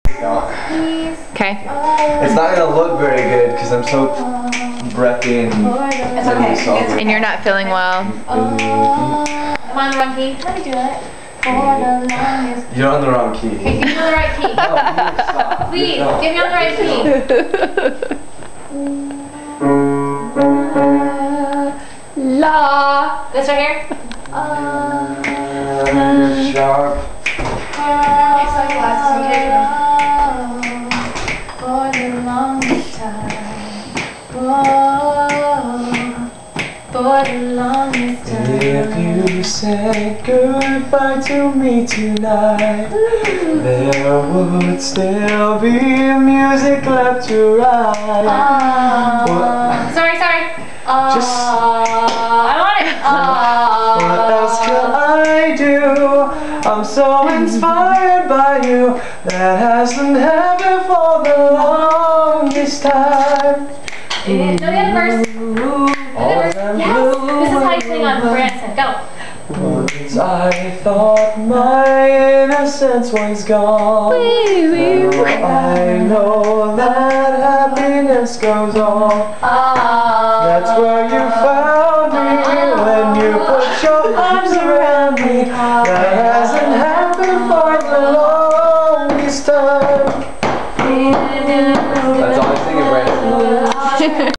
Okay. It's not gonna look very good because I'm so breathy and It's okay. And you're not feeling well. Come on, wrong key. Let me do it. You're on the wrong key. Okay, give me on the right key. No, you stop. Please, No. give me on the right key. La. This right here? You're sharp. Okay, sunglasses, okay. For the longest time. For the longest time. If you said goodbye to me tonight, there would still be music left to write. Sorry. Just I want it. what else can I do? I'm so inspired by you. That hasn't happened for the longest time. No, the other verse. All them Yes. This is how you blue sing on Branson. Go. Once I thought my innocence was gone. Now I know that happiness goes on. That's where you found me when you put your arms around me. That hasn't happened for the longest time. That's all I sing in Branson.